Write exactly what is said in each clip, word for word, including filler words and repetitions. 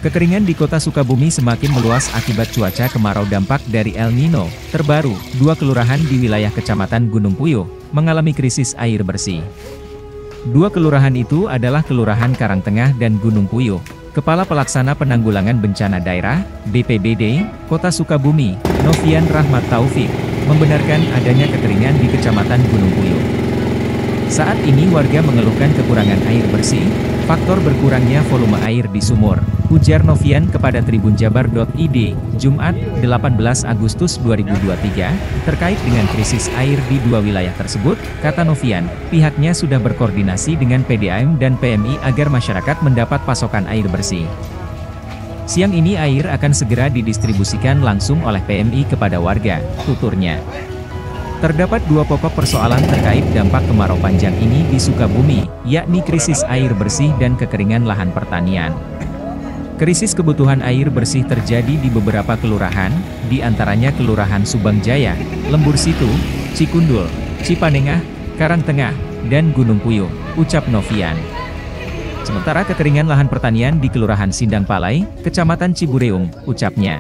Kekeringan di kota Sukabumi semakin meluas akibat cuaca kemarau dampak dari El Nino. Terbaru, dua kelurahan di wilayah Kecamatan Gunung Puyuh mengalami krisis air bersih. Dua kelurahan itu adalah Kelurahan Karangtengah dan Gunung Puyuh. Kepala Pelaksana Penanggulangan Bencana Daerah, B P B D, Kota Sukabumi, Novian Rahmat Taufik, membenarkan adanya kekeringan di Kecamatan Gunung Puyuh. Saat ini warga mengeluhkan kekurangan air bersih, faktor berkurangnya volume air di sumur, ujar Novian kepada tribun jabar titik i d, Jumat, delapan belas Agustus dua ribu dua puluh tiga, terkait dengan krisis air di dua wilayah tersebut. Kata Novian, pihaknya sudah berkoordinasi dengan P D A M dan P M I agar masyarakat mendapat pasokan air bersih. Siang ini air akan segera didistribusikan langsung oleh P M I kepada warga, tuturnya. Terdapat dua pokok persoalan terkait dampak kemarau panjang ini di Sukabumi, yakni krisis air bersih dan kekeringan lahan pertanian. Krisis kebutuhan air bersih terjadi di beberapa kelurahan, di antaranya Kelurahan Subang Jaya, Lembur Situ, Cikundul, Cipanengah, Karangtengah, dan Gunung Puyuh, ucap Novian. Sementara kekeringan lahan pertanian di Kelurahan Sindang Palai, Kecamatan Cibureung, ucapnya.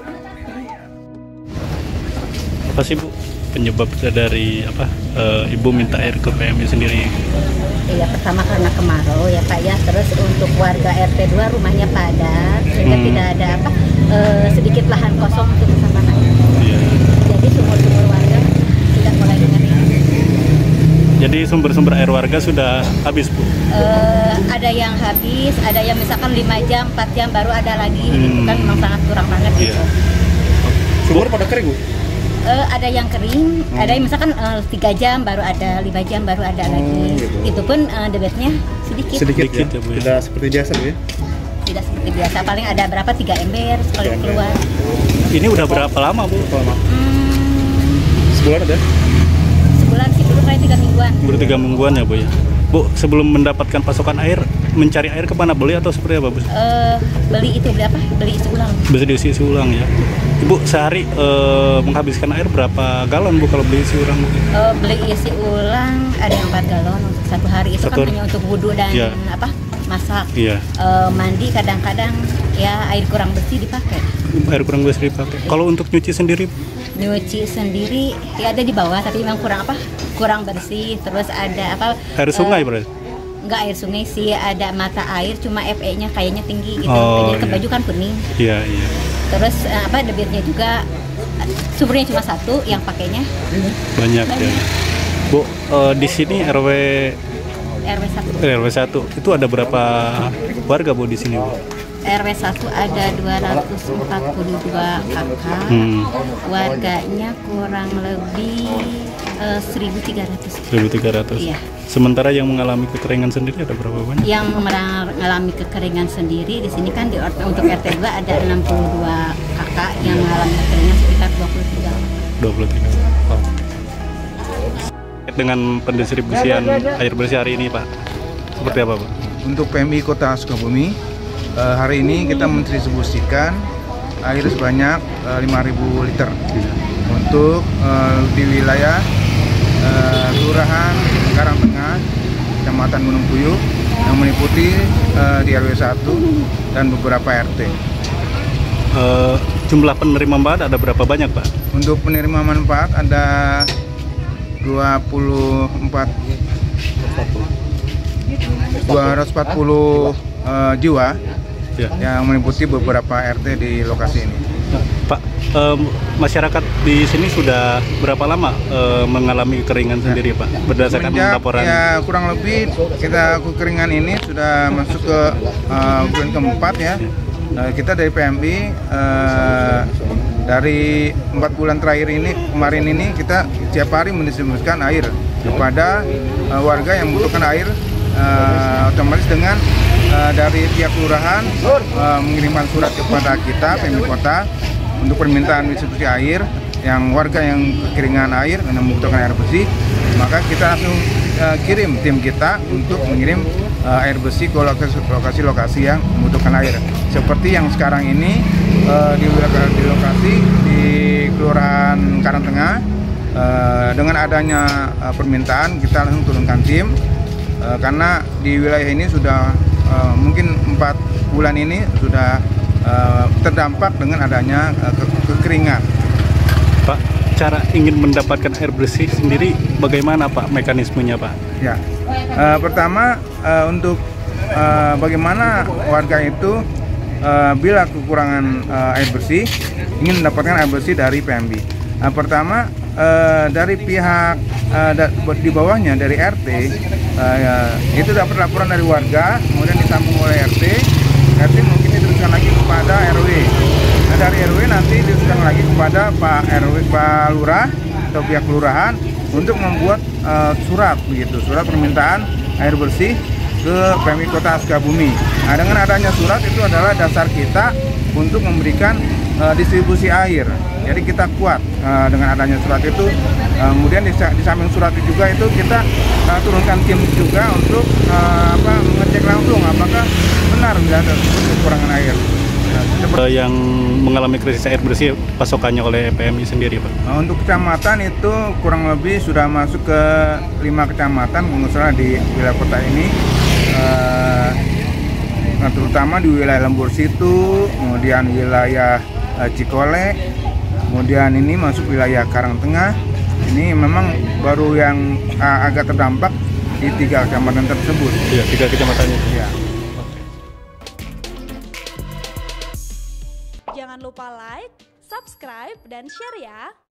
Apa sih Bu penyebab dari apa e, Ibu minta air ke P M I sendiri? Iya, pertama karena kemarau ya Pak ya, terus untuk warga R T dua rumahnya padat sehingga hmm. tidak ada apa e, sedikit lahan kosong untuk resapan air. Iya. Jadi sumur-sumur warga sudah mulai mengering. Jadi sumber-sumber air warga sudah habis Bu? E, ada yang habis, ada yang misalkan lima jam, empat jam baru ada lagi, hmm. itu kan memang sangat kurang banget iya. Gitu. Sumur pada kering Bu? Uh, ada yang kering, hmm. ada yang misalkan tiga uh, jam baru ada, lima jam baru ada hmm, lagi. Gitu. Itu pun uh, debitnya sedikit. Sedikit, sedikit ya, Bu, ya? Tidak seperti biasa Bu ya? Tidak seperti biasa, paling ada berapa tiga ember sekali keluar. Ini udah berapa lama Bu? Lama. Hmm, Sebulan ada? Sebulan sih, baru kayak tiga mingguan. Baru tiga mingguan ya Bu ya? Bu, sebelum mendapatkan pasokan air, mencari air kemana? Beli atau seperti apa Bu? Uh, beli itu, beli apa? Beli isi ulang. Bisa diisi isi ulang ya? Ibu sehari uh, menghabiskan air berapa galon Bu kalau beli isi ulang? Uh, beli isi ulang ada yang empat galon untuk satu hari. Itu satu, kan hanya untuk wudhu dan ya. apa masak. Ya. Uh, mandi kadang-kadang ya air kurang bersih dipakai. Air kurang bersih dipakai. Kalau untuk nyuci sendiri? Nyuci sendiri ya ada di bawah tapi memang kurang apa? Kurang bersih. Terus ada apa? Air sungai uh, berarti? Enggak air sungai sih, ada mata air cuma F E-nya kayaknya tinggi gitu. Oh, jadi ke baju kan kuning. Iya, iya. Terus apa debitnya juga sumbernya cuma satu yang pakainya banyak, banyak. Ya. Bu, uh, di sini R W R W satu. R W satu itu ada berapa warga Bu di sini Bu? R W satu ada dua ratus empat puluh dua kakak. Hmm. Warganya kurang lebih uh, seribu tiga ratus. seribu tiga ratus. Iya. Sementara yang mengalami kekeringan sendiri ada berapa banyak? Yang mengalami kekeringan sendiri di sini kan di untuk R T dua ada enam puluh dua kakak yang mengalami kekeringan sekitar dua puluh tiga. dua puluh tiga. Oh. Dengan pendistribusian air bersih hari ini Pak, seperti apa Pak? Untuk P M I Kota Sukabumi, eh, hari ini kita mendistribusikan air sebanyak eh, lima ribu liter untuk eh, di wilayah eh, Kelurahan Karangtengah, Kecamatan Gunung Puyuh yang meliputi uh, di R W satu dan beberapa R T. Uh, jumlah penerima manfaat ada berapa banyak Pak? Untuk penerima manfaat ada dua puluh empat dua ratus empat puluh uh, jiwa ya. Yang meliputi beberapa R T di lokasi ini. Pak, um, masyarakat di sini sudah berapa lama uh, mengalami kekeringan sendiri Pak? Berdasarkan Semenjak, laporan? Ya kurang lebih kita kekeringan ini sudah masuk ke uh, bulan keempat ya. Uh, kita dari P M I uh, dari empat bulan terakhir ini kemarin ini kita setiap hari mendistribusikan air kepada uh, warga yang membutuhkan air. Uh, otomatis dengan uh, dari pihak kelurahan uh, mengirimkan surat kepada kita P M I Kota untuk permintaan distribusi air yang warga yang kekeringan air dan membutuhkan air bersih, maka kita langsung uh, kirim tim kita untuk mengirim uh, air bersih ke lokasi-lokasi yang membutuhkan air. Seperti yang sekarang ini uh, di, di lokasi di Kelurahan Karangtengah, uh, dengan adanya uh, permintaan kita langsung turunkan tim uh, karena di wilayah ini sudah uh, mungkin empat bulan ini sudah uh, terdampak dengan adanya uh, ke kekeringan. Pak, cara ingin mendapatkan air bersih sendiri bagaimana Pak mekanismenya Pak? Ya, uh, pertama uh, untuk uh, bagaimana warga itu uh, bila kekurangan uh, air bersih ingin mendapatkan air bersih dari P M B. Uh, pertama uh, dari pihak uh, da di bawahnya dari R T uh, itu dapat laporan dari warga, kemudian disambung oleh R T. R T mungkin diteruskan lagi kepada R W. Nah, dari R W nanti diteruskan lagi kepada Pak R W, Pak Lurah atau pihak kelurahan untuk membuat uh, surat begitu, surat permintaan air bersih ke P M I Kota Sukabumi. Nah, dengan adanya surat itu adalah dasar kita untuk memberikan uh, distribusi air. Jadi kita kuat uh, dengan adanya surat itu. Uh, kemudian di, di samping surat itu juga itu kita uh, turunkan tim juga untuk uh, apa, mengecek langsung apakah benar tidak ada kekurangan air. Nah, seperti yang mengalami krisis air bersih pasokannya oleh P M I sendiri Pak? Uh, untuk kecamatan itu kurang lebih sudah masuk ke lima kecamatan pengusaha di wilayah kota ini. Uh, nah, terutama di wilayah Lembur Situ, kemudian wilayah uh, Cikole, kemudian ini masuk wilayah Karangtengah. Ini memang baru yang uh, agak terdampak di tiga kecamatan tersebut. Iya, tiga kecamatan itu. Ya. Jangan lupa like, subscribe, dan share ya.